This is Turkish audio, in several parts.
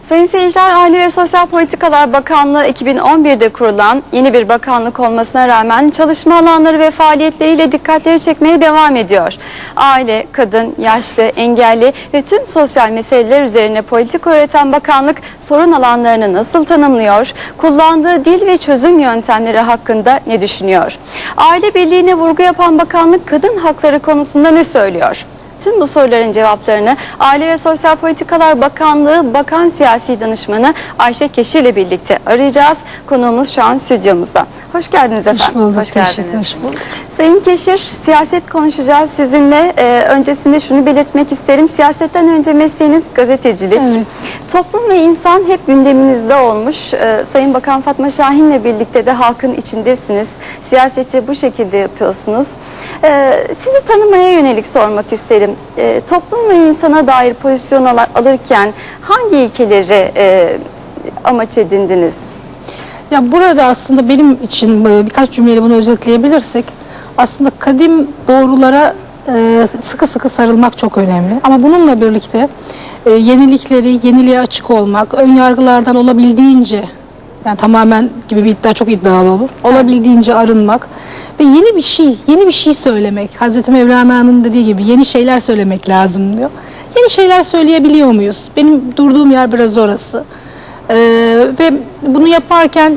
Sayın seyirciler, Aile ve Sosyal Politikalar Bakanlığı 2011'de kurulan yeni bir bakanlık olmasına rağmen çalışma alanları ve faaliyetleriyle dikkatleri çekmeye devam ediyor. Aile, kadın, yaşlı, engelli ve tüm sosyal meseleler üzerine politika üreten bakanlık sorun alanlarını nasıl tanımlıyor, kullandığı dil ve çözüm yöntemleri hakkında ne düşünüyor? Aile birliğine vurgu yapan bakanlık kadın hakları konusunda ne söylüyor? Tüm bu soruların cevaplarını Aile ve Sosyal Politikalar Bakanlığı Bakan Siyasi Danışmanı Ayşe Keşir ile birlikte arayacağız. Konuğumuz şu an stüdyomuzda. Hoş geldiniz efendim. Hoş bulduk. Hoş geldiniz. Sayın Keşir, siyaset konuşacağız sizinle. Öncesinde şunu belirtmek isterim. Siyasetten önce mesleğiniz gazetecilik. Evet. Toplum ve insan hep gündeminizde olmuş. Sayın Bakan Fatma Şahin ile birlikte de halkın içindesiniz. Siyaseti bu şekilde yapıyorsunuz. Sizi tanımaya yönelik sormak isterim. Toplum ve insana dair pozisyon alırken hangi ilkeleri amaç edindiniz? Ya burada aslında benim için birkaç cümleyle bunu özetleyebilirsek, aslında kadim doğrulara sıkı sıkı sarılmak çok önemli. Ama bununla birlikte yeniliğe açık olmak, ön yargılardan olabildiğince, yani tamamen gibi bir iddia çok iddialı olur, olabildiğince arınmak ve yeni bir şey söylemek. Hazreti Mevlana'nın dediği gibi yeni şeyler söylemek lazım diyor. Yeni şeyler söyleyebiliyor muyuz? Benim durduğum yer biraz orası. Ve bunu yaparken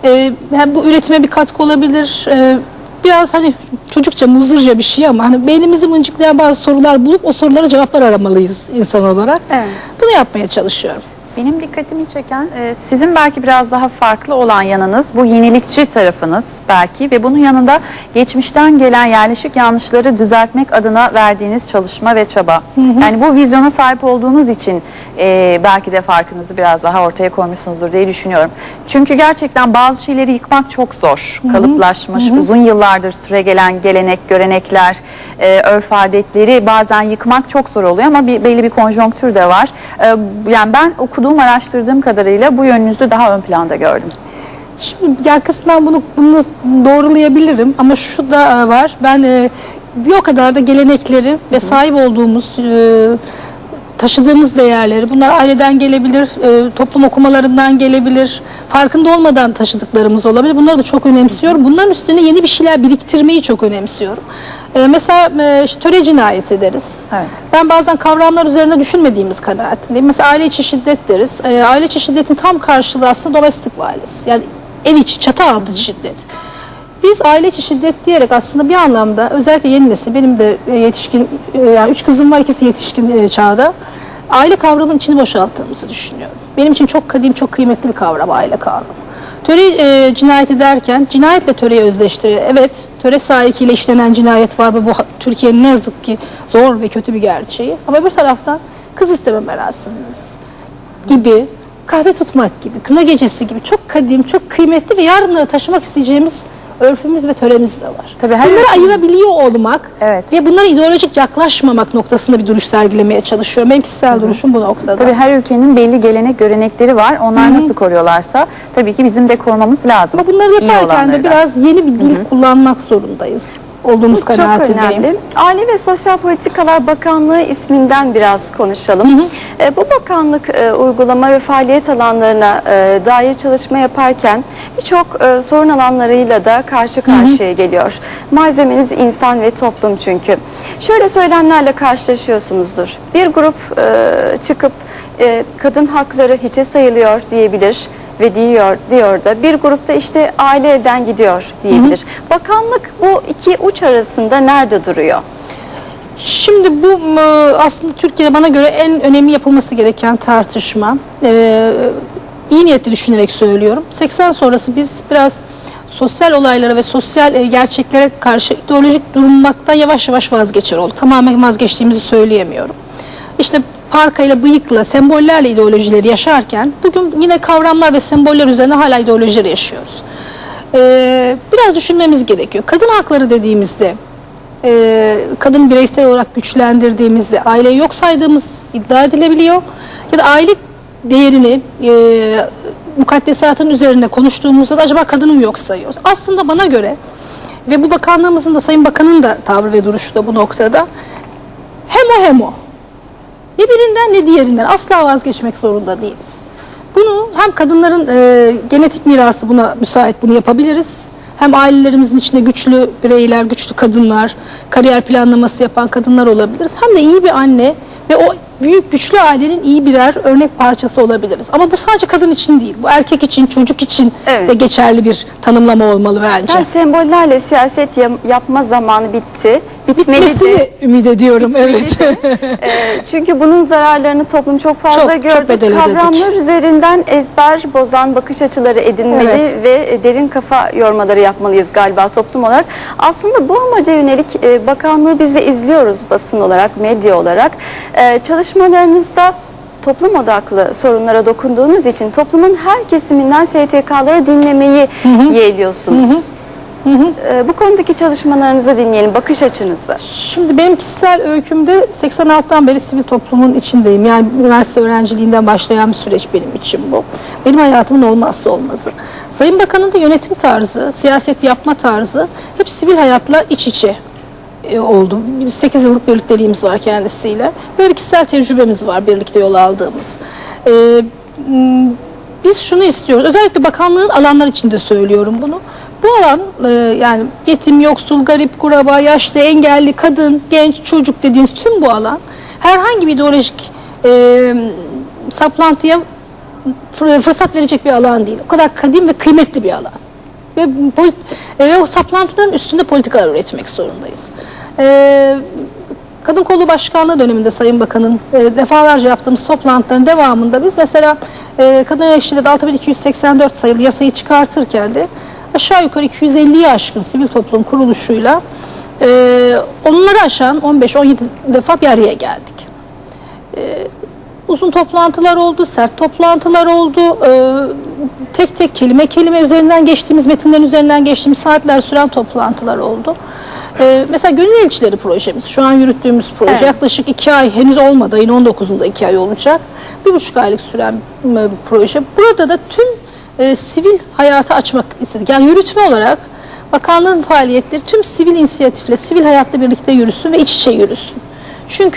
bu üretime bir katkı olabilir. Biraz hani çocukça, muzırca bir şey ama hani beynimizi mıncıklayan bazı sorular bulup o sorulara cevaplar aramalıyız insan olarak. Evet. Bunu yapmaya çalışıyorum. Benim dikkatimi çeken sizin belki biraz daha farklı olan yanınız bu yenilikçi tarafınız belki ve bunun yanında geçmişten gelen yerleşik yanlışları düzeltmek adına verdiğiniz çalışma ve çaba. Yani bu vizyona sahip olduğunuz için belki de farkınızı biraz daha ortaya koymuşsunuzdur diye düşünüyorum. Çünkü gerçekten bazı şeyleri yıkmak çok zor. Kalıplaşmış, uzun yıllardır süregelen gelenek, görenekler, örf adetleri bazen yıkmak çok zor oluyor ama belli bir konjonktür de var. Yani ben okuduğum, araştırdığım kadarıyla bu yönünüzü daha ön planda gördüm. Şimdi yani kısmen bunu doğrulayabilirim ama şu da var. Ben bir o kadar da gelenekleri ve sahip olduğumuz taşıdığımız değerleri, bunlar aileden gelebilir, toplum okumalarından gelebilir, farkında olmadan taşıdıklarımız olabilir. Bunları da çok önemsiyorum. Bunların üstüne yeni bir şeyler biriktirmeyi çok önemsiyorum. Mesela töre cinayeti deriz. Evet. Ben bazen kavramlar üzerine düşünmediğimiz kanaatindeyim. Mesela aile içi şiddet deriz. Aile içi şiddetin tam karşılığı aslında domestic violence. Yani ev içi, çatı altı şiddet. Biz aile içi şiddet diyerek aslında bir anlamda özellikle yeni nesil, benim de yetişkin, yani 3 kızım var, ikisi yetişkin çağda, aile kavramının içini boşalttığımızı düşünüyorum. Benim için çok kadim, çok kıymetli bir kavram aile kavramı. Töre cinayeti derken cinayetle töreyi özleştiriyor. Evet, töre sahikiyle işlenen cinayet var ve bu Türkiye'nin ne yazık ki zor ve kötü bir gerçeği. Ama bir taraftan kız isteme merasimimiz gibi, kahve tutmak gibi, kına gecesi gibi çok kadim, çok kıymetli ve yarına taşımak isteyeceğimiz örfümüz ve töremiz de var. Tabii bunları ayırabiliyor olmak ve bunlara ideolojik yaklaşmamak noktasında bir duruş sergilemeye çalışıyorum. Benim kişisel duruşum bu noktada. Tabii her ülkenin belli gelenek, görenekleri var. Onlar nasıl koruyorlarsa tabii ki bizim de korumamız lazım. Ama bunları yaparken de biraz yeni bir dil kullanmak zorundayız. Olduğumuz kanaatindeyim. Çok önemli. Aile ve Sosyal Politikalar Bakanlığı isminden biraz konuşalım. Bu bakanlık uygulama ve faaliyet alanlarına dair çalışma yaparken birçok sorun alanlarıyla da karşı karşıya geliyor. Malzemeniz insan ve toplum çünkü. Şöyle söylemlerle karşılaşıyorsunuzdur. Bir grup çıkıp kadın hakları hiçe sayılıyor diyebilir ve diyor da bir grupta işte aile elden gidiyor diyebilir. Bakanlık bu iki uç arasında nerede duruyor? Şimdi bu aslında Türkiye'de bana göre en önemli yapılması gereken tartışma. İyi niyetli düşünerek söylüyorum. 80 sonrası biz biraz sosyal olaylara ve sosyal gerçeklere karşı ideolojik durmaktan yavaş yavaş vazgeçer olduk. Tamamen vazgeçtiğimizi söyleyemiyorum. İşte parkayla, bıyıkla, sembollerle ideolojileri yaşarken bugün yine kavramlar ve semboller üzerine hala ideolojileri yaşıyoruz. Biraz düşünmemiz gerekiyor. Kadın hakları dediğimizde, kadın bireysel olarak güçlendirdiğimizde aileyi yok saydığımız iddia edilebiliyor. Ya da aile değerini mukaddesatın üzerine konuştuğumuzda da acaba kadını mı yok sayıyoruz? Aslında bana göre ve bu bakanlığımızın da, Sayın Bakan'ın da tavrı ve duruşu da bu noktada hem o. Ne birinden ne diğerinden asla vazgeçmek zorunda değiliz. Bunu hem kadınların genetik mirası buna müsait, bunu yapabiliriz. Hem ailelerimizin içinde güçlü bireyler, güçlü kadınlar, kariyer planlaması yapan kadınlar olabiliriz. Hem de iyi bir anne ve o büyük güçlü ailenin iyi birer örnek parçası olabiliriz. Ama bu sadece kadın için değil, bu erkek için, çocuk için de geçerli bir tanımlama olmalı bence. Yani sembollerle siyaset yapma zamanı bitti. Bitmesini ümit ediyorum, evet. Çünkü bunun zararlarını toplum çok fazla gördü. Çok bedel ödedik. Kavramlar üzerinden ezber bozan bakış açıları edinmeli ve derin kafa yormaları yapmalıyız galiba toplum olarak. Aslında bu amaca yönelik bakanlığı biz de izliyoruz basın olarak, medya olarak. Çalışmalarınızda toplum odaklı sorunlara dokunduğunuz için toplumun her kesiminden STK'ları dinlemeyi yeğliyorsunuz. Bu konudaki çalışmalarınızı dinleyelim, bakış açınızı. Şimdi benim kişisel öykümde 86'dan beri sivil toplumun içindeyim. Yani üniversite öğrenciliğinden başlayan bir süreç benim için bu. Benim hayatımın olmazsa olmazı. Sayın Bakan'ın da yönetim tarzı, siyaset yapma tarzı hep sivil hayatla iç içe oldu. 8 yıllık birlikteliğimiz var kendisiyle. Böyle bir kişisel tecrübemiz var birlikte yol aldığımız. Biz şunu istiyoruz. Özellikle bakanlığın alanlar içinde söylüyorum bunu. Bu alan yani yetim, yoksul, garip, kuraba, yaşlı, engelli, kadın, genç, çocuk dediğiniz tüm bu alan herhangi bir ideolojik saplantıya fırsat verecek bir alan değil. O kadar kadim ve kıymetli bir alan. Ve o saplantıların üstünde politikalar üretmek zorundayız. Kadın Kolluğu Başkanlığı döneminde Sayın Bakan'ın defalarca yaptığımız toplantıların devamında biz mesela kadın eleştiride 6284 sayılı yasayı çıkartırken de aşağı yukarı 250'yi aşkın sivil toplum kuruluşuyla onları aşan 15-17 defa bir araya geldik. Uzun toplantılar oldu, sert toplantılar oldu, tek tek kelime üzerinden geçtiğimiz, metinlerin üzerinden geçtiğimiz saatler süren toplantılar oldu. Mesela Gönül Elçileri projemiz, şu an yürüttüğümüz proje yaklaşık 2 ay henüz olmadı, ayın 19'unda 2 ay olacak. 1,5 aylık süren bir proje. Burada da tüm sivil hayata açmak istedik. Yani yürütme olarak bakanlığın faaliyetleri tüm sivil inisiyatifle, sivil hayatla birlikte yürüsün ve iç içe yürüsün. Çünkü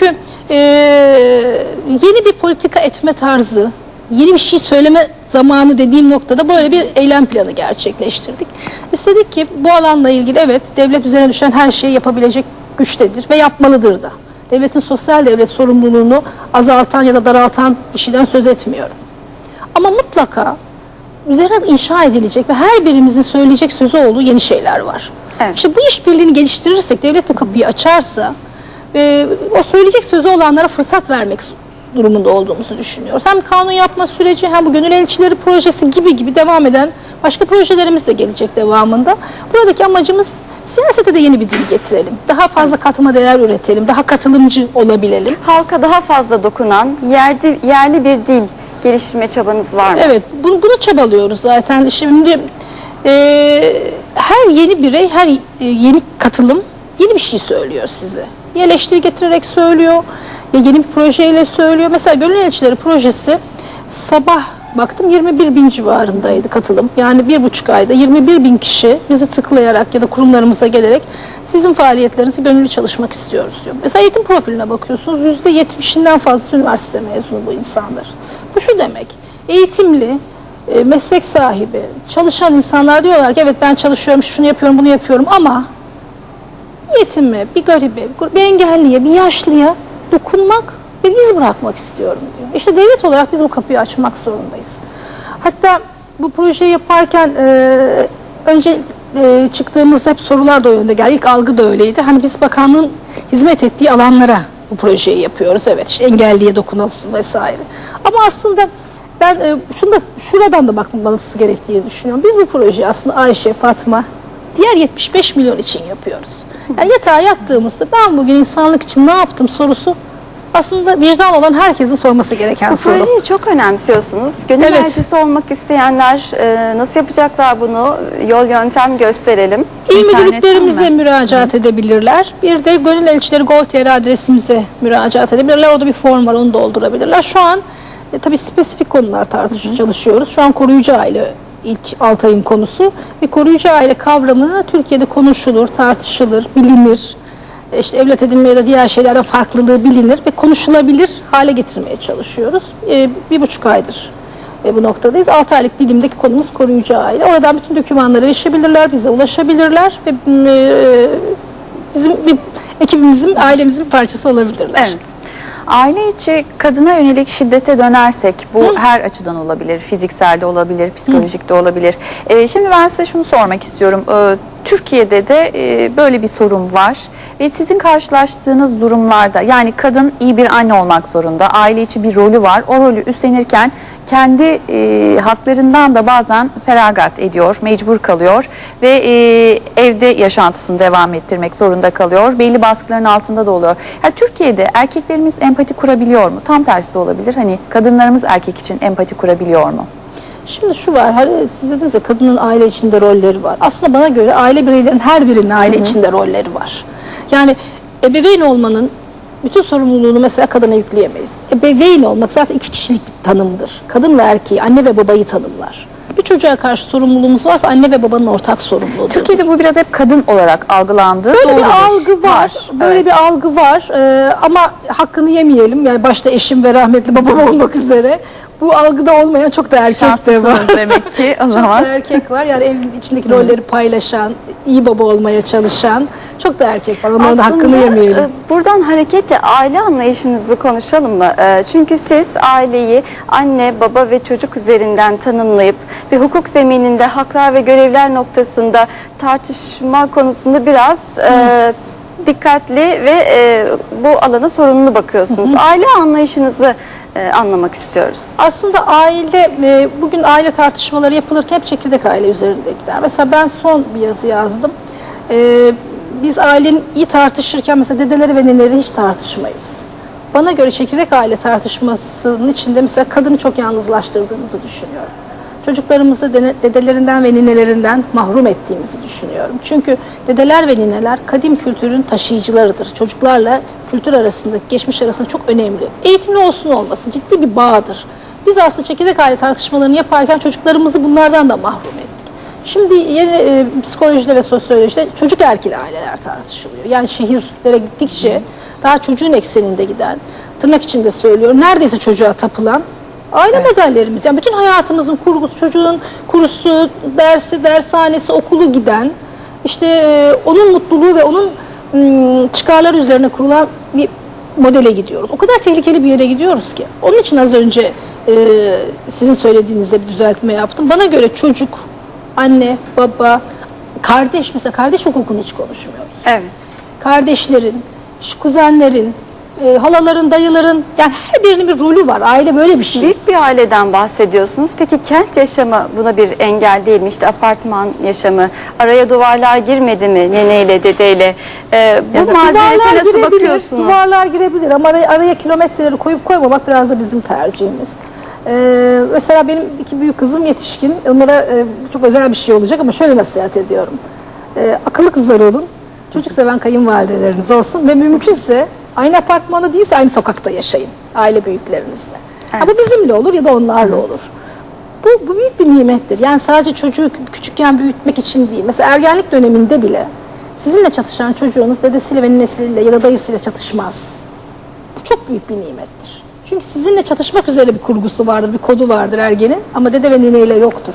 yeni bir politika etme tarzı, yeni bir şey söyleme zamanı dediğim noktada böyle bir eylem planı gerçekleştirdik. İstedik ki bu alanla ilgili evet devlet üzerine düşen her şeyi yapabilecek güçtedir ve yapmalıdır da. Devletin sosyal devlet sorumluluğunu azaltan ya da daraltan bir şeyden söz etmiyorum. Ama mutlaka üzerine inşa edilecek ve her birimizin söyleyecek sözü olduğu yeni şeyler var. Evet. İşte bu işbirliğini geliştirirsek, devlet bu kapıyı açarsa o söyleyecek sözü olanlara fırsat vermek durumunda olduğumuzu düşünüyoruz. Hem kanun yapma süreci hem bu Gönül Elçileri projesi gibi devam eden başka projelerimiz de gelecek devamında. Buradaki amacımız siyasete de yeni bir dil getirelim. Daha fazla katma değer üretelim. Daha katılımcı olabilelim. Halka daha fazla dokunan yerli bir dil geliştirme çabanız var mı? Evet, bunu çabalıyoruz zaten. Şimdi her yeni birey, her yeni katılım yeni bir şey söylüyor size. Ya eleştiri getirerek söylüyor, ya yeni bir projeyle söylüyor. Mesela Gönül Elçileri projesi sabah baktım 21 bin civarındaydı katılım. Yani 1,5 ayda 21 bin kişi bizi tıklayarak ya da kurumlarımıza gelerek sizin faaliyetlerinizi gönüllü çalışmak istiyoruz diyor. Mesela eğitim profiline bakıyorsunuz %70'inden fazlası üniversite mezunu bu insanlar. Bu şu demek, eğitimli, meslek sahibi, çalışan insanlar diyorlar ki evet ben çalışıyorum, şunu yapıyorum, bunu yapıyorum ama yetime, bir garibe, bir engelliye, bir yaşlıya dokunmak ve iz bırakmak istiyorum diyor. İşte devlet olarak biz bu kapıyı açmak zorundayız. Hatta bu projeyi yaparken önce çıktığımız hep sorular da o yönde geldi. İlk algı da öyleydi. Hani biz bakanlığın hizmet ettiği alanlara bu projeyi yapıyoruz. Evet işte engelliye dokunulsun vesaire. Ama aslında ben şuradan da bakılması gerektiğini düşünüyorum. Biz bu projeyi aslında Ayşe, Fatma, diğer 75 milyon için yapıyoruz. Yani yatağa yattığımızda ben bugün insanlık için ne yaptım sorusu aslında vicdan olan herkesin sorması gereken soru. Bu projeyi çok önemsiyorsunuz. Gönül elçisi olmak isteyenler nasıl yapacaklar bunu? Yol yöntem gösterelim. İl müdürlüklerimize müracaat edebilirler. Bir de Gönül Elçileri Gov.tr adresimize müracaat edebilirler. Orada bir form var, onu doldurabilirler. Şu an tabii spesifik konular çalışıyoruz. Şu an koruyucu aile ilk 6 ayın konusu ve koruyucu aile kavramını Türkiye'de konuşulur, tartışılır, bilinir. İşte evlat edinme ya da diğer şeylerden farklılığı bilinir ve konuşulabilir hale getirmeye çalışıyoruz. 1,5 aydır bu noktadayız. 6 aylık dilimdeki konumuz koruyucu aile. Oradan bütün dokümanlara erişebilirler, bize ulaşabilirler ve bizim ekibimizin, ailemizin bir parçası olabilirler. Evet. Aile içi kadına yönelik şiddete dönersek bu her açıdan olabilir. Fiziksel de olabilir, psikolojik de olabilir. Şimdi ben size şunu sormak istiyorum. Türkiye'de de böyle bir sorun var ve sizin karşılaştığınız durumlarda, yani kadın iyi bir anne olmak zorunda, aile içi bir rolü var. O rolü üstlenirken kendi haklarından da bazen feragat ediyor, mecbur kalıyor ve evde yaşantısını devam ettirmek zorunda kalıyor. Belli baskıların altında da oluyor. Yani Türkiye'de erkeklerimiz empati kurabiliyor mu? Tam tersi de olabilir. Hani kadınlarımız erkek için empati kurabiliyor mu? Şimdi şu var, hani siz dediniz ya, kadının aile içinde rolleri var. Aslında bana göre aile bireylerinin her birinin aile içinde rolleri var. Yani ebeveyn olmanın bütün sorumluluğunu mesela kadına yükleyemeyiz. Ebeveyn olmak zaten 2 kişilik bir tanımdır. Kadın ve erkeği, anne ve babayı tanımlar. Bir çocuğa karşı sorumluluğumuz varsa anne ve babanın ortak sorumluluğudur. Türkiye'de bu biraz hep kadın olarak algılandığı böyle doğrudur. bir algı var. Böyle evet. bir algı var. Ama hakkını yemeyelim. Yani başta eşim ve rahmetli babam olmak üzere. Bu algıda olmayan çok da erkek de var. Demek ki o zaman. Çok da erkek var. Yani evin içindeki rolleri paylaşan, iyi baba olmaya çalışan çok da erkek var. Onların da hakkını yemeyelim. Buradan hareketle aile anlayışınızı konuşalım mı? Çünkü siz aileyi anne, baba ve çocuk üzerinden tanımlayıp bir hukuk zemininde haklar ve görevler noktasında tartışma konusunda biraz dikkatli ve bu alana sorumlu bakıyorsunuz. Aile anlayışınızı anlamak istiyoruz. Aslında aile, bugün aile tartışmaları yapılırken hep çekirdek aile üzerinde gider. Mesela ben son bir yazı yazdım. Biz ailenin iyi tartışırken mesela dedeleri ve neneleri hiç tartışmayız. Bana göre çekirdek aile tartışmasının içinde mesela kadını çok yalnızlaştırdığımızı düşünüyorum. Çocuklarımızı dedelerinden ve ninelerinden mahrum ettiğimizi düşünüyorum. Çünkü dedeler ve nineler kadim kültürün taşıyıcılarıdır. Çocuklarla kültür arasındaki, geçmiş arasında çok önemli. Eğitimli olsun olmasın ciddi bir bağdır. Biz aslında çekirdek aile tartışmalarını yaparken çocuklarımızı bunlardan da mahrum ettik. Şimdi yeni psikolojide ve sosyolojide çocuk erkili aileler tartışılıyor. Yani şehirlere gittikçe daha çocuğun ekseninde giden, tırnak içinde söylüyorum, neredeyse çocuğa tapılan aile modellerimiz. Yani bütün hayatımızın kurgusu, çocuğun kurusu, dersi, dershanesi, okulu giden, işte onun mutluluğu ve onun çıkarları üzerine kurulan bir modele gidiyoruz. O kadar tehlikeli bir yere gidiyoruz ki. Onun için az önce sizin söylediğinizde bir düzeltme yaptım. Bana göre çocuk, anne, baba, kardeş, mesela kardeş hukukunu hiç konuşmuyoruz. Evet. Kardeşlerin, kuzenlerin, halaların, dayıların, yani her birinin bir rolü var. Aile böyle bir şey. Büyük bir aileden bahsediyorsunuz. Peki kent yaşamı buna bir engel değil mi? İşte apartman yaşamı, araya duvarlar girmedi mi neneyle, dedeyle? Bu mazerete nasıl bakıyorsunuz? Duvarlar girebilir ama araya kilometreleri koyup koymamak biraz da bizim tercihimiz. Mesela benim 2 büyük kızım yetişkin. Onlara çok özel bir şey olacak ama şöyle nasihat ediyorum. Akıllı kızlar olun. Çocuk seven kayınvalideleriniz olsun ve mümkünse aynı apartmanda değilse aynı sokakta yaşayın aile büyüklerinizle. Evet. Ama bizimle olur ya da onlarla olur. Bu büyük bir nimettir. Yani sadece çocuğu küçükken büyütmek için değil. Mesela ergenlik döneminde bile sizinle çatışan çocuğunuz dedesiyle ve ninesiyle ya da dayısıyla çatışmaz. Bu çok büyük bir nimettir. Çünkü sizinle çatışmak üzere bir kurgusu vardır, bir kodu vardır ergenin ama dede ve nineyle yoktur.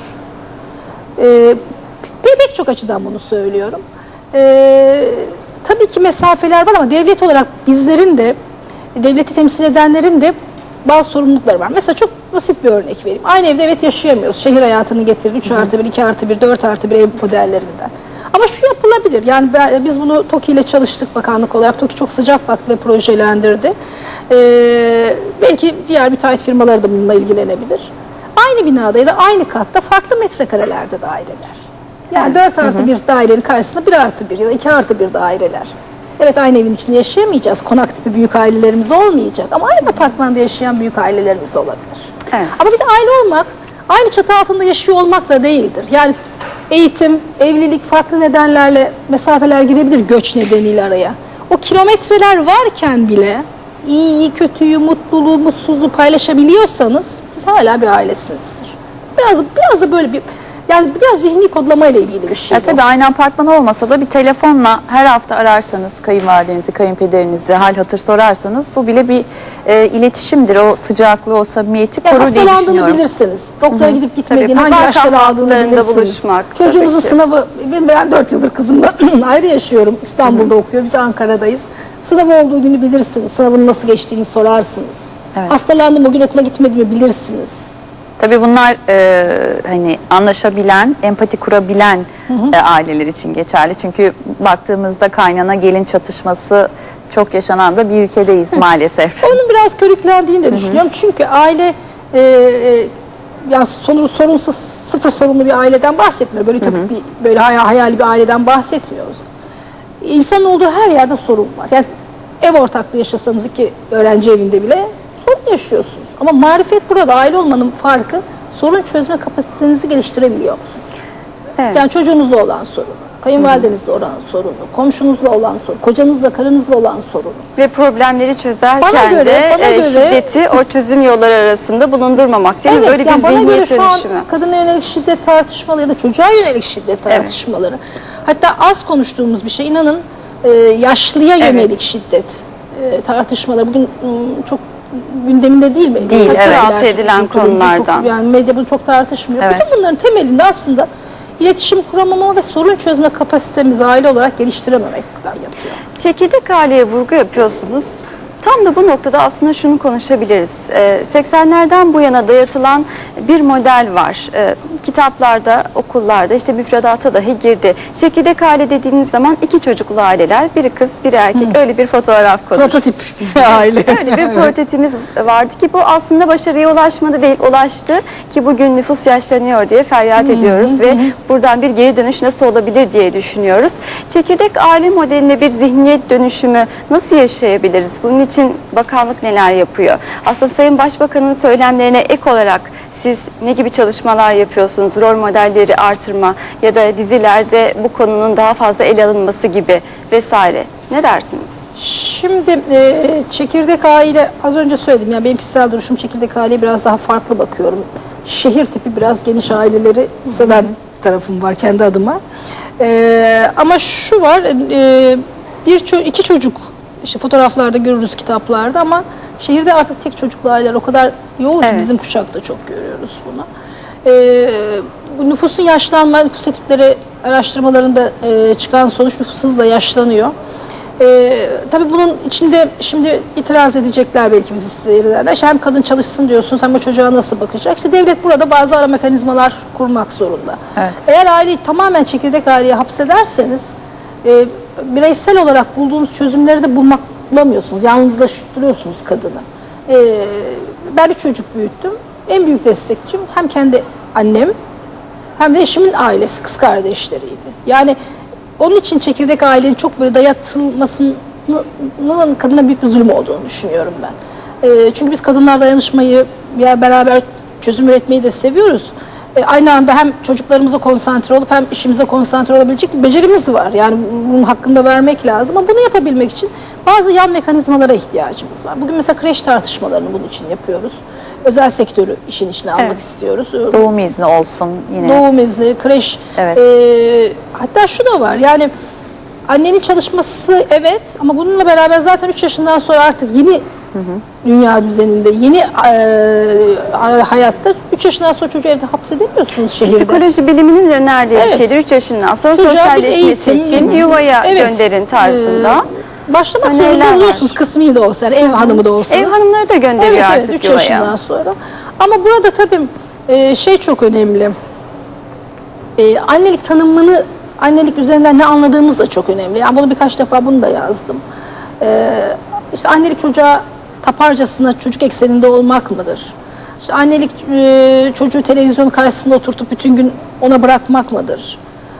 Pek çok açıdan bunu söylüyorum. Tabii ki mesafeler var ama devlet olarak bizlerin de, devleti temsil edenlerin de bazı sorumlulukları var. Mesela çok basit bir örnek vereyim. Aynı evde evet yaşayamıyoruz. Şehir hayatını getirdi. 3+1, 2+1, 4+1 ev modellerinden. Ama şu yapılabilir. Yani biz bunu TOKİ ile çalıştık bakanlık olarak. TOKİ çok sıcak baktı ve projelendirdi. Belki diğer müteahhit firmaları da bununla ilgilenebilir. Aynı binada ya da aynı katta farklı metrekarelerde daireler. Yani 4+1 dairenin karşısında 1+1 ya da 2+1 daireler. Evet, aynı evin içinde yaşayamayacağız. Konak tipi büyük ailelerimiz olmayacak. Ama aynı apartmanda yaşayan büyük ailelerimiz olabilir. Evet. Ama bir de aile olmak, aynı çatı altında yaşıyor olmak da değildir. Yani eğitim, evlilik farklı nedenlerle mesafeler girebilir göç nedeniyle araya. O kilometreler varken bile iyiyi, kötüyü, mutluluğu, mutsuzluğu paylaşabiliyorsanız siz hala bir ailesinizdir. Biraz da böyle bir Yani biraz zihni kodlama ile ilgili bir şey. Ya tabii aynı apartman olmasa da bir telefonla her hafta ararsanız kayınvalidenizi, kayınpederinizi hal hatır sorarsanız bu bile bir iletişimdir. O sıcaklığı, o samimiyeti korur diye düşünüyorum. Hastalandığını bilirsiniz. Doktora gidip gitmediğini, Tabii, hangi pazar ilaçları aldığını kahvaltılarında bilirsiniz. buluşmak, Çocuğunuzun tabii ki. sınavı, ben 4 yıldır kızımla ayrı yaşıyorum. İstanbul'da okuyor, biz Ankara'dayız. Sınavı olduğu günü bilirsiniz. Sınavın nasıl geçtiğini sorarsınız. Evet. Hastalandım, o gün okula gitmediğimi bilirsiniz. Tabii bunlar hani anlaşabilen, empati kurabilen aileler için geçerli. Çünkü baktığımızda kaynana gelin çatışması çok yaşanan da bir ülkedeyiz maalesef. Onun biraz körüklendiğini de düşünüyorum. Çünkü aile yani sorunsuz, sıfır sorunlu bir aileden bahsetmiyor. Böyle ütopik bir, böyle hayali bir aileden bahsetmiyoruz. İnsanın olduğu her yerde sorun var. Yani ev ortaklığı yaşasanız, iki öğrenci evinde bile sorun yaşıyorsunuz. Ama marifet burada, aile olmanın farkı, sorun çözme kapasitenizi geliştirebiliyor musunuz? Evet. Yani çocuğunuzla olan sorunu, kayınvalidenizle olan sorunu, komşunuzla olan sorunu, kocanızla, karınızla olan sorunu. Ve problemleri çözerken Bana göre- de bana göre- şiddeti o çözüm yolları arasında bulundurmamak değil mi? Böyle bir yani bana göre zihniyet şu an dönüşümü. kadına yönelik şiddet tartışmaları ya da çocuğa yönelik şiddet tartışmaları. Hatta az konuştuğumuz bir şey, inanın yaşlıya yönelik şiddet tartışmaları bugün çok gündeminde değil mi? Değil, Hasır evet. altı edilen konulardan. Çok, yani medya bunu çok tartışmıyor. Evet. Bütün bunların temelinde aslında iletişim kuramama ve sorun çözme kapasitemizi aile olarak geliştirememekten yatıyor. Çekirdek aileye vurgu yapıyorsunuz. Tam da bu noktada aslında şunu konuşabiliriz. 80'lerden bu yana dayatılan bir model var. Kitaplarda, okullarda, işte müfredata dahi girdi. Çekirdek aile dediğiniz zaman 2 çocuklu aileler, biri kız, biri erkek, öyle bir fotoğraf konur. Prototip aile. Öyle bir prototipimiz vardı ki bu aslında başarıya ulaşmadı değil, ulaştı ki bugün nüfus yaşlanıyor diye feryat ediyoruz ve buradan bir geri dönüş nasıl olabilir diye düşünüyoruz. Çekirdek aile modeline bir zihniyet dönüşümü nasıl yaşayabiliriz? Bunun için bakanlık neler yapıyor? Aslında Sayın Başbakan'ın söylemlerine ek olarak siz ne gibi çalışmalar yapıyorsunuz? Rol modelleri artırma ya da dizilerde bu konunun daha fazla ele alınması gibi vesaire. Ne dersiniz? Şimdi çekirdek aile, az önce söyledim, yani benim kişisel duruşum çekirdek aileye biraz daha farklı bakıyorum. Şehir tipi biraz geniş aileleri seven tarafım var kendi adıma. Ama şu var, iki çocuk, işte fotoğraflarda görürüz, kitaplarda, ama şehirde artık tek çocuklu aileler o kadar yoğun ki bizim kuşakta çok görüyoruz bunu. Bu nüfusun yaşlanma, nüfus etütleri araştırmalarında çıkan sonuç, nüfus hızla yaşlanıyor. Tabii bunun içinde şimdi itiraz edecekler belki bizi seyrederler. Hem kadın çalışsın diyorsunuz, hem o çocuğa nasıl bakacak? İşte devlet burada bazı ara mekanizmalar kurmak zorunda. Evet. Eğer aileyi tamamen çekirdek aileye hapsederseniz bireysel olarak bulduğunuz çözümleri de bulamıyorsunuz. Yalnızlaştırıyorsunuz kadını. Ben 3 çocuk büyüttüm. En büyük destekçim hem kendi annem hem de eşimin ailesi, kız kardeşleriydi. Yani onun için çekirdek ailenin çok böyle dayatılmasının kadına büyük bir zulüm olduğunu düşünüyorum ben. Çünkü biz kadınlar dayanışmayı, beraber çözüm üretmeyi de seviyoruz. Aynı anda hem çocuklarımıza konsantre olup hem işimize konsantre olabilecek bir becerimiz var. Yani bunun hakkını da vermek lazım. Ama bunu yapabilmek için bazı yan mekanizmalara ihtiyacımız var. Bugün mesela kreş tartışmalarını bunun için yapıyoruz. Özel sektörü işin içine almak istiyoruz. Doğum izni olsun yine. Doğum izni, kreş. Evet. Hatta şu da var, yani annenin çalışması evet, ama bununla beraber zaten 3 yaşından sonra artık yeni dünya düzeninde, yeni hayatta 3 yaşından sonra çocuğu evde hapsedemiyorsunuz şehirde. Psikoloji biliminin de önerdiği bir şeydir. 3 yaşından sonra Çocuğa bir sosyalleşmesi eğitim, için yuvaya evet, gönderin tarzında. Başlamak Öneriler zorunda var. oluyorsunuz, kısmi de olsa, yani ev hanımı da olsanız. Ev hanımları da gönderiyor evet, artık 3 yuvaya. yaşından sonra. Ama burada tabii şey çok önemli. Annelik tanımını, annelik üzerinden ne anladığımız da çok önemli. Yani bunu birkaç defa bunu da yazdım. İşte annelik çocuğa taparcasına çocuk ekseninde olmak mıdır? İşte annelik çocuğu televizyon karşısında oturtup bütün gün ona bırakmak mıdır?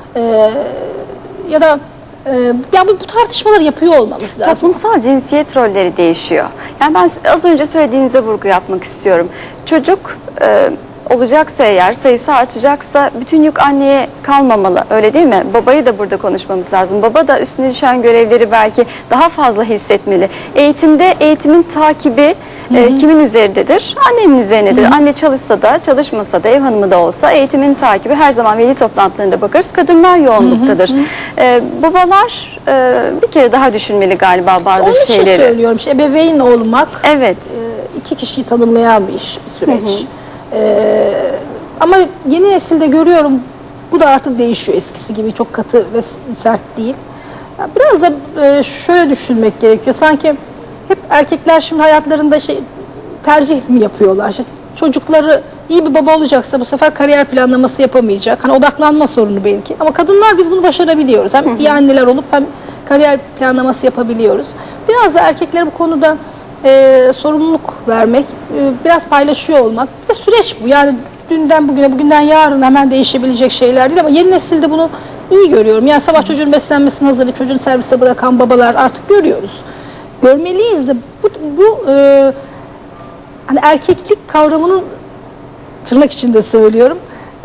Ya da yani bu tartışmaları yapıyor olmamız lazım. Toplumsal cinsiyet rolleri değişiyor. Yani ben az önce söylediğinize vurgu yapmak istiyorum. Çocuk olacaksa, eğer sayısı artacaksa bütün yük anneye kalmamalı, öyle değil mi? Babayı da burada konuşmamız lazım. Baba da üstüne düşen görevleri belki daha fazla hissetmeli. Eğitimde eğitimin takibi Kimin üzerindedir? Annenin üzerindedir. Anne çalışsa da çalışmasa da ev hanımı da olsa eğitimin takibi her zaman veli toplantılarında bakarız. Kadınlar yoğunluktadır. Babalar bir kere daha düşünmeli galiba bazı Onun için şeyleri. söylüyorum. İşte ebeveyn olmak Evet. iki kişiyi tanımlayan bir iş, bir süreç. Ama yeni nesilde görüyorum bu da artık değişiyor, eskisi gibi çok katı ve sert değil. Ya biraz da şöyle düşünmek gerekiyor. Sanki hep erkekler şimdi hayatlarında tercih mi yapıyorlar? İşte çocukları iyi bir baba olacaksa bu sefer kariyer planlaması yapamayacak. Hani odaklanma sorunu belki. Ama kadınlar biz bunu başarabiliyoruz. Hem iyi anneler olup hem kariyer planlaması yapabiliyoruz. Biraz da erkeklere bu konuda sorumluluk vermek, biraz paylaşıyor olmak. Bir de süreç bu. Yani dünden bugüne, bugünden yarın hemen değişebilecek şeyler değil ama yeni nesilde bunu iyi görüyorum. Yani sabah çocuğun beslenmesini hazırlayıp çocuğunu servise bırakan babalar artık görüyoruz. Görmeliyiz de bu hani erkeklik kavramının tırnak içinde söylüyorum.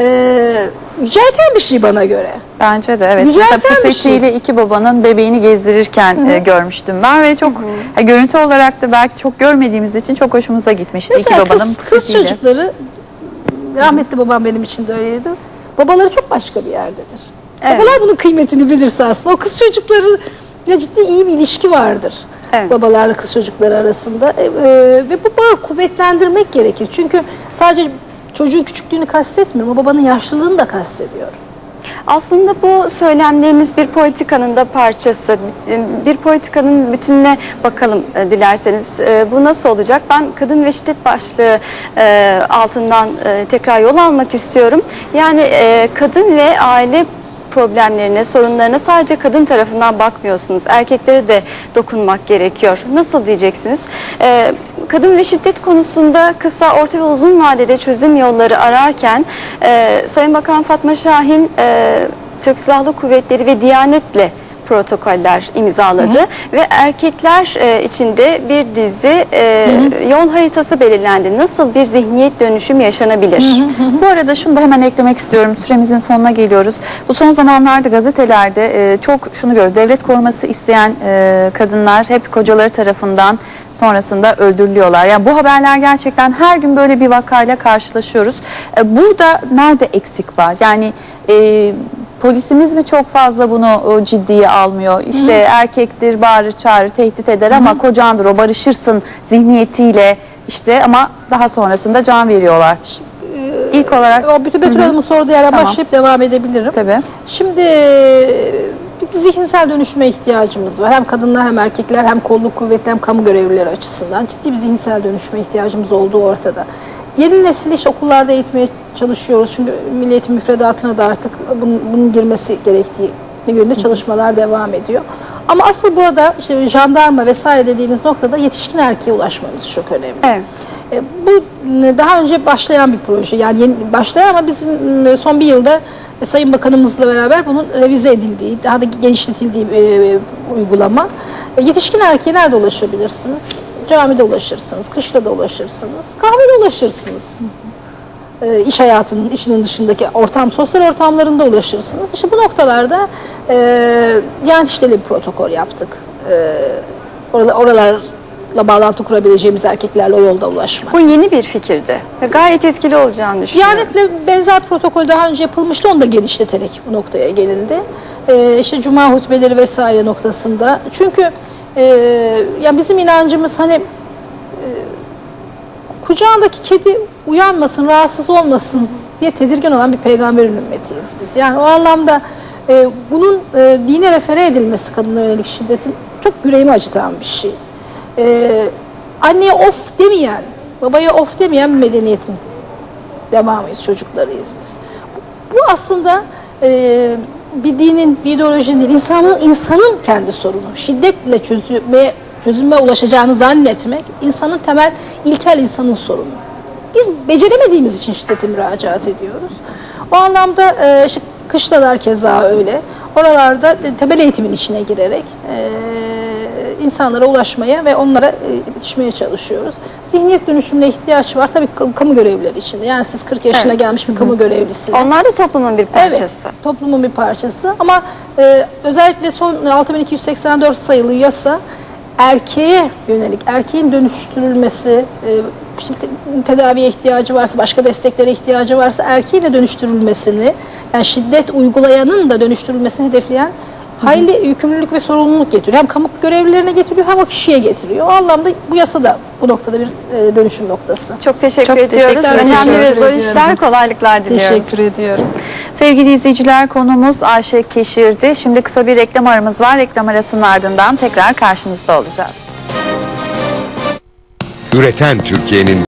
Yücelten bir şey bana göre. Bence de evet. Yücelten Mesela bir pusetiyle iki babanın bebeğini gezdirirken görmüştüm ben ve çok görüntü olarak da belki çok görmediğimiz için çok hoşumuza gitmişti. Mesela iki babanın kız pusetiyle. çocukları, rahmetli babam benim için de öyleydi. Babaları çok başka bir yerdedir. Evet. Babalar bunun kıymetini bilirse aslında. O kız çocukları ya ciddi iyi bir ilişki vardır. Evet. Babalarla kız çocukları arasında. Ve bu bağı kuvvetlendirmek gerekir. Çünkü sadece çocuğun küçüklüğünü kastetmiyorum. O babanın yaşlılığını da kastediyorum. Aslında bu söylemleriniz bir politikanın da parçası. Bir politikanın bütününe bakalım dilerseniz. Bu nasıl olacak? Ben kadın ve şiddet başlığı altından tekrar yol almak istiyorum. Yani kadın ve aile problemlerine, sorunlarına sadece kadın tarafından bakmıyorsunuz. Erkeklere de dokunmak gerekiyor. Nasıl diyeceksiniz? Kadın ve şiddet konusunda kısa, orta ve uzun vadede çözüm yolları ararken Sayın Bakan Fatma Şahin Türk Silahlı Kuvvetleri ve Diyanet'le protokoller imzaladı ve erkekler içinde bir dizi yol haritası belirlendi. Nasıl bir zihniyet dönüşüm yaşanabilir? Bu arada şunu da hemen eklemek istiyorum. Süremizin sonuna geliyoruz. Bu son zamanlarda gazetelerde çok şunu görüyoruz. Devlet koruması isteyen kadınlar hep kocaları tarafından sonrasında öldürülüyorlar. Yani bu haberler gerçekten her gün böyle bir vakayla karşılaşıyoruz. Burada nerede eksik var? Yani polisimiz mi çok fazla bunu ciddiye almıyor? İşte erkektir, bağırır, çağırır, tehdit eder ama kocandır, o barışırsın zihniyetiyle işte ama daha sonrasında can veriyorlar. İlk olarak O Betül Hanım'ın sorduğu yere Tamam. başlayıp devam edebilirim. tabii. Şimdi bir zihinsel dönüşüme ihtiyacımız var. Hem kadınlar hem erkekler hem kolluk kuvvetli hem kamu görevlileri açısından ciddi bir zihinsel dönüşüme ihtiyacımız olduğu ortada. Yeni nesil işte okullarda eğitmeye çalışıyoruz. Çünkü Milli Eğitim müfredatına da artık bunun girmesi gerektiği yönünde çalışmalar devam ediyor. Ama asıl burada işte jandarma vesaire dediğiniz noktada yetişkin erkeğe ulaşmamız çok önemli. Evet. Bu daha önce başlayan bir proje. Yani yeni başlayan ama bizim son bir yılda Sayın Bakanımızla beraber bunun revize edildiği, daha da genişletildiği bir uygulama. Yetişkin erkeğe nerede ulaşabilirsiniz? Camide ulaşırsınız, kışla da ulaşırsınz, kahvede ulaşırsınız. İş hayatının, işinin dışındaki sosyal ortamlarında ulaşırsınız. İşte bu noktalarda yan işleri bir protokol yaptık. Oralarla bağlantı kurabileceğimiz erkeklerle o yolda ulaşmak. Bu yeni bir fikirdi ve gayet etkili olacağını düşünüyorum. Diyanet'le benzer protokol daha önce yapılmıştı, onu da genişleterek bu noktaya gelindi. İşte cuma hutbeleri vesaire noktasında. Çünkü yani bizim inancımız hani kucağındaki kedi uyanmasın, rahatsız olmasın diye tedirgin olan bir peygamberin ümmetiyiz biz. Yani o anlamda bunun dine refere edilmesi kadına yönelik şiddetin çok yüreğimi acıtan bir şey. Anneye of demeyen, babaya of demeyen bir medeniyetin devamıyız, çocuklarıyız biz. Bu aslında bir dinin, bir ideolojinin değil, insanın kendi sorunu. Şiddetle çözüme ulaşacağını zannetmek insanın temel, ilkel insanın sorunu. Biz beceremediğimiz için şiddete müracaat ediyoruz. O anlamda işte kışlalar keza öyle. Oralarda temel eğitimin içine girerek insanlara ulaşmaya ve onlara yetişmeye çalışıyoruz. Zihniyet dönüşümüne ihtiyaç var. Tabii kamu görevlileri içinde. Yani siz 40 yaşına gelmiş bir kamu görevlisi. Onlar da toplumun bir parçası. Evet, toplumun bir parçası. Ama özellikle son 6284 sayılı yasa erkeğe yönelik, erkeğin dönüştürülmesi, işte tedaviye ihtiyacı varsa, başka desteklere ihtiyacı varsa erkeğin de dönüştürülmesini, yani şiddet uygulayanın da dönüştürülmesini hedefleyen hayli yükümlülük ve sorumluluk getiriyor. Hem kamu görevlilerine getiriyor hem o kişiye getiriyor. O anlamda bu yasa da bu noktada bir dönüşüm noktası. Çok teşekkür Çok ediyoruz. teşekkür Önemli ve ediyoruz. zor işler, kolaylıklar diliyoruz. Teşekkür ediyorum. Sevgili izleyiciler, konumuz Ayşe Keşir'di. Şimdi kısa bir reklam aramız var. Reklam arasının ardından tekrar karşınızda olacağız. Üreten Türkiye'nin